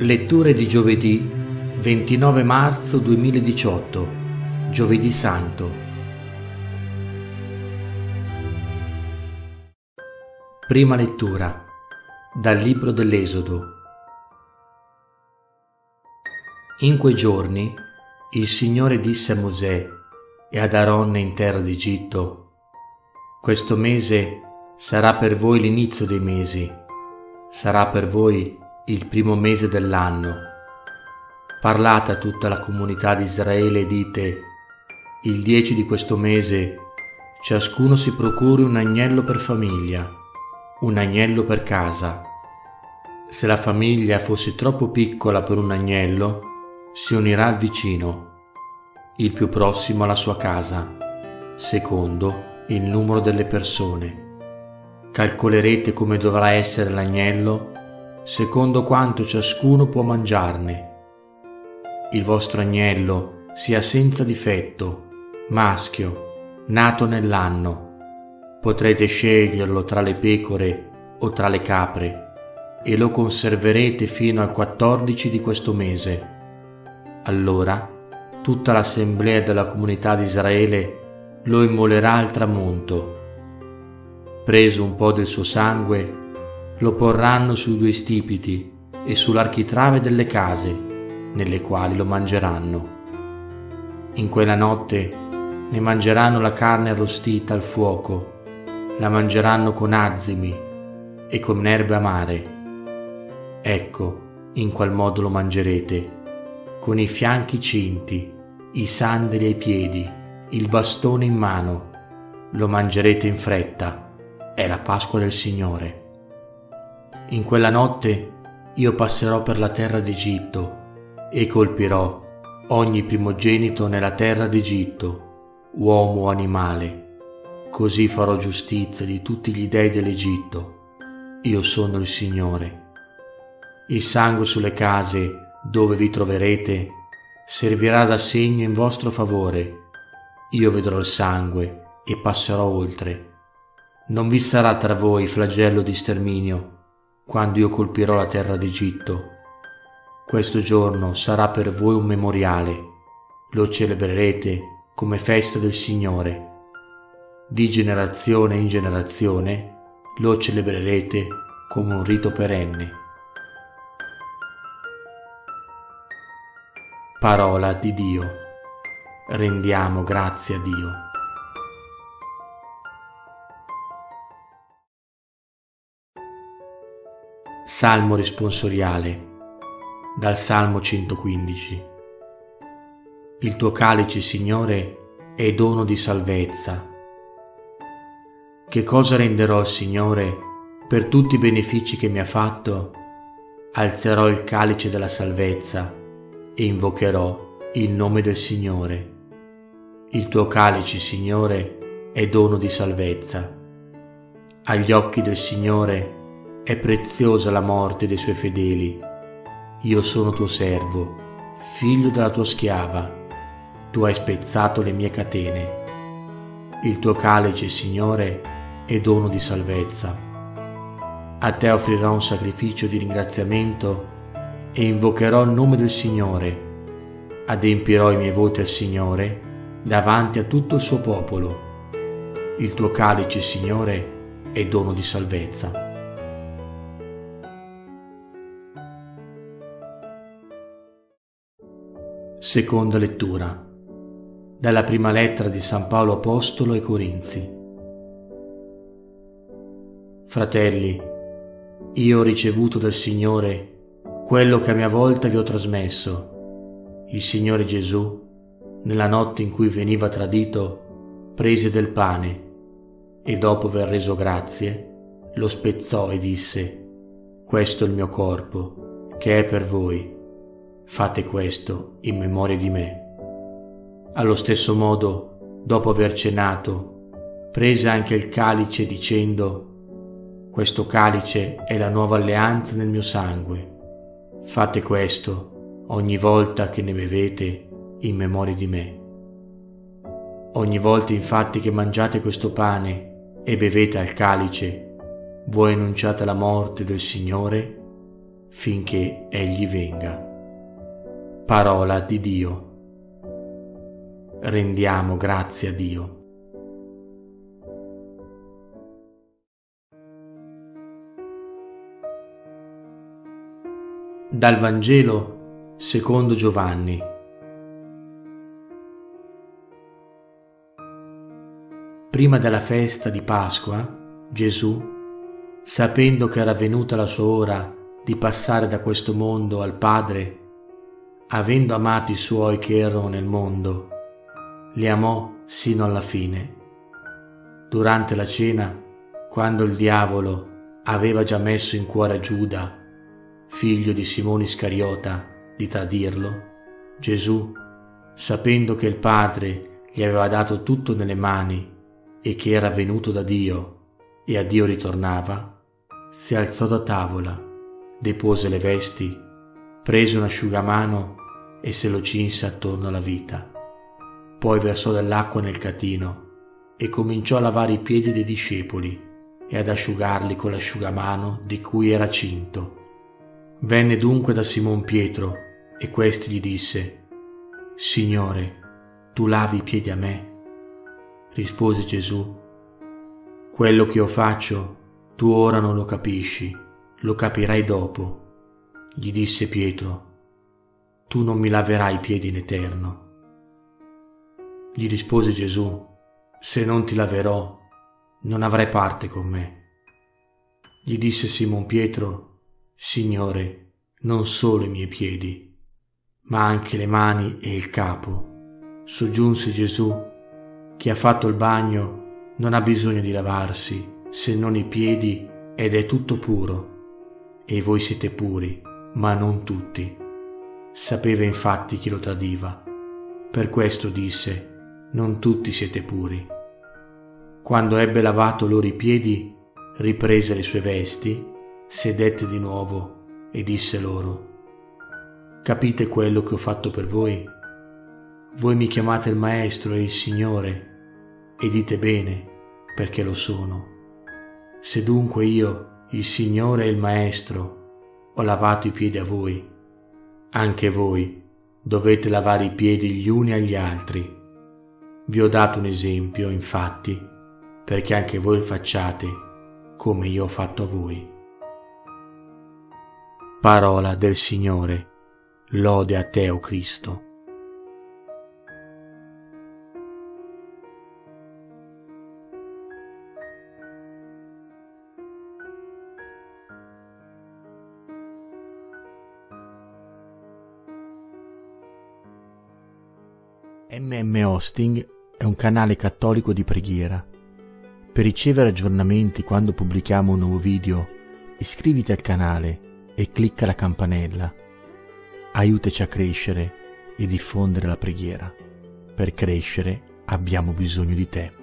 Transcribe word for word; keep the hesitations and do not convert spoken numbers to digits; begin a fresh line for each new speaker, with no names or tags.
Letture di giovedì ventinove marzo duemiladiciotto, Giovedì Santo. Prima lettura dal libro dell'Esodo. In quei giorni il Signore disse a Mosè e ad Aaron in terra d'Egitto: questo mese sarà per voi l'inizio dei mesi, sarà per voi il primo mese dell'anno. Parlate a tutta la comunità di Israele e dite: il dieci di questo mese ciascuno si procuri un agnello per famiglia, un agnello per casa. Se la famiglia fosse troppo piccola per un agnello, si unirà al vicino, il più prossimo alla sua casa, secondo il numero delle persone. Calcolerete come dovrà essere l'agnello secondo quanto ciascuno può mangiarne. Il vostro agnello sia senza difetto, maschio, nato nell'anno. Potrete sceglierlo tra le pecore o tra le capre e lo conserverete fino al quattordici di questo mese. Allora tutta l'assemblea della comunità di Israele lo immolerà al tramonto. Preso un po' del suo sangue, lo porranno sui due stipiti e sull'architrave delle case, nelle quali lo mangeranno. In quella notte ne mangeranno la carne arrostita al fuoco, la mangeranno con azimi e con erbe amare. Ecco in qual modo lo mangerete: con i fianchi cinti, i sandali ai piedi, il bastone in mano. Lo mangerete in fretta, è la Pasqua del Signore. In quella notte io passerò per la terra d'Egitto e colpirò ogni primogenito nella terra d'Egitto, uomo o animale. Così farò giustizia di tutti gli dei dell'Egitto. Io sono il Signore. Il sangue sulle case dove vi troverete servirà da segno in vostro favore. Io vedrò il sangue e passerò oltre. Non vi sarà tra voi flagello di sterminio quando io colpirò la terra d'Egitto. Questo giorno sarà per voi un memoriale, lo celebrerete come festa del Signore. Di generazione in generazione lo celebrerete come un rito perenne. Parola di Dio. Rendiamo grazie a Dio. Salmo responsoriale dal Salmo centoquindici. Il tuo calice, Signore, è dono di salvezza. Che cosa renderò al Signore per tutti i benefici che mi ha fatto? Alzerò il calice della salvezza e invocherò il nome del Signore. Il tuo calice, Signore, è dono di salvezza. Agli occhi del Signore è preziosa la morte dei suoi fedeli. Io sono tuo servo, figlio della tua schiava. Tu hai spezzato le mie catene. Il tuo calice, Signore, è dono di salvezza. A te offrirò un sacrificio di ringraziamento e invocherò il nome del Signore. Adempirò i miei voti al Signore davanti a tutto il suo popolo. Il tuo calice, Signore, è dono di salvezza. Seconda lettura dalla prima lettera di San Paolo Apostolo ai Corinzi. Fratelli, io ho ricevuto dal Signore quello che a mia volta vi ho trasmesso. Il Signore Gesù, nella notte in cui veniva tradito, prese del pane e dopo aver reso grazie, lo spezzò e disse: questo è il mio corpo, che è per voi. Fate questo in memoria di me. Allo stesso modo, dopo aver cenato, prese anche il calice dicendo: questo calice è la nuova alleanza nel mio sangue. Fate questo ogni volta che ne bevete in memoria di me. Ogni volta infatti che mangiate questo pane e bevete al calice, voi annunciate la morte del Signore finché Egli venga. Parola di Dio. Rendiamo grazie a Dio. Dal Vangelo secondo Giovanni. Prima della festa di Pasqua, Gesù, sapendo che era venuta la sua ora di passare da questo mondo al Padre, avendo amato i suoi che erano nel mondo, li amò sino alla fine. Durante la cena, quando il diavolo aveva già messo in cuore a Giuda, figlio di Simone Iscariota, di tradirlo, Gesù, sapendo che il Padre gli aveva dato tutto nelle mani e che era venuto da Dio e a Dio ritornava, si alzò da tavola, depose le vesti, prese un asciugamano e se lo cinse attorno alla vita. Poi versò dell'acqua nel catino e cominciò a lavare i piedi dei discepoli e ad asciugarli con l'asciugamano di cui era cinto. Venne dunque da Simon Pietro e questi gli disse: «Signore, tu lavi i piedi a me?» Rispose Gesù: «Quello che io faccio tu ora non lo capisci, lo capirai dopo». Gli disse Pietro: «Tu non mi laverai i piedi in eterno». Gli rispose Gesù: «Se non ti laverò, non avrai parte con me». Gli disse Simon Pietro: «Signore, non solo i miei piedi, ma anche le mani e il capo». Soggiunse Gesù: «Chi ha fatto il bagno non ha bisogno di lavarsi se non i piedi ed è tutto puro. E voi siete puri, ma non tutti». Sapeva infatti chi lo tradiva. Per questo disse: «Non tutti siete puri». Quando ebbe lavato loro i piedi, riprese le sue vesti, sedette di nuovo e disse loro: «Capite quello che ho fatto per voi? Voi mi chiamate il Maestro e il Signore, e dite bene, perché lo sono. Se dunque io, il Signore e il Maestro, ho lavato i piedi a voi, anche voi dovete lavare i piedi gli uni agli altri. Vi ho dato un esempio, infatti, perché anche voi facciate come io ho fatto a voi». Parola del Signore. Lode a te, o Cristo. M M Hosting è un canale cattolico di preghiera. Per ricevere aggiornamenti quando pubblichiamo un nuovo video, iscriviti al canale e clicca la campanella. Aiutaci a crescere e diffondere la preghiera. Per crescere abbiamo bisogno di te.